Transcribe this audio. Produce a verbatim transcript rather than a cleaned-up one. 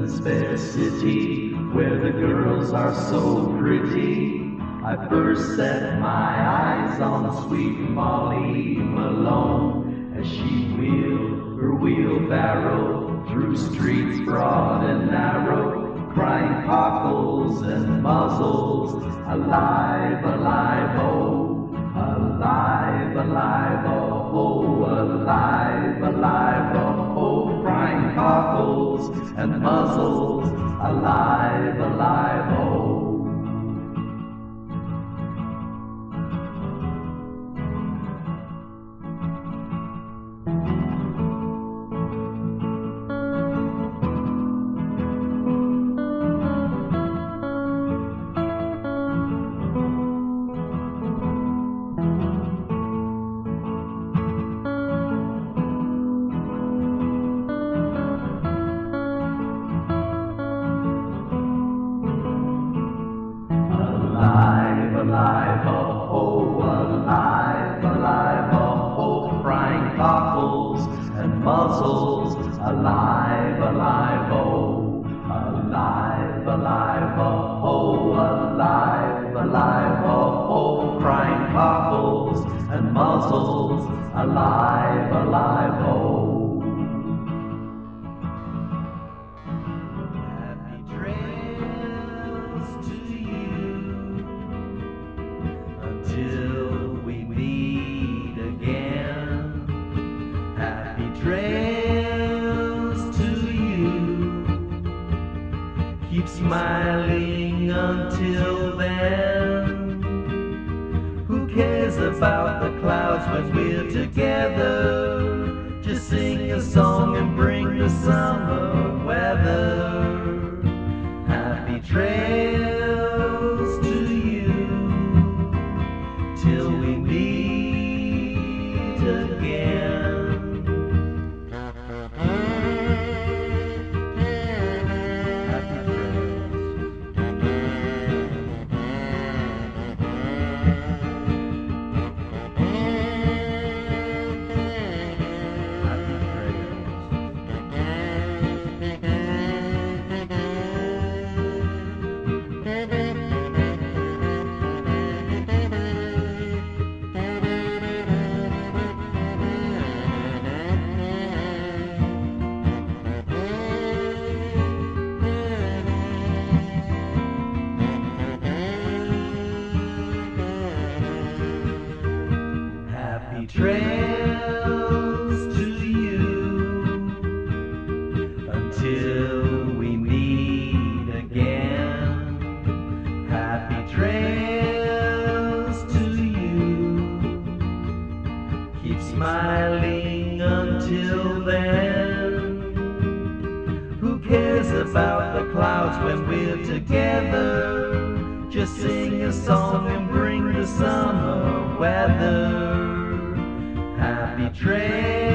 this fair city where the girls are so pretty, I first set my eyes on sweet Molly Malone as she wheeled her wheelbarrow through streets broad and narrow, crying cockles and muzzles, alive, alive, oh, alive, alive, oh, oh, alive, alive, oh, oh, crying cockles and muzzles, alive, alive, oh. Alive, alive, oh, oh, alive, alive, oh, oh, crying cockles and muzzles, alive, alive, oh, alive, alive, oh, oh, alive, alive, oh, oh, crying cockles and muzzles, alive, alive, oh. Till we meet again, happy trails to you. Keep smiling until then. Who cares about the clouds when we're together? Just sing a song and bring the summer weather. Happy trails to you till we meet again. Happy trails. Happy trails to you until we meet again. Happy trails to you. Keep smiling until then. Who cares about the clouds when we're together? Just sing a song and bring the summer weather. Happy trails.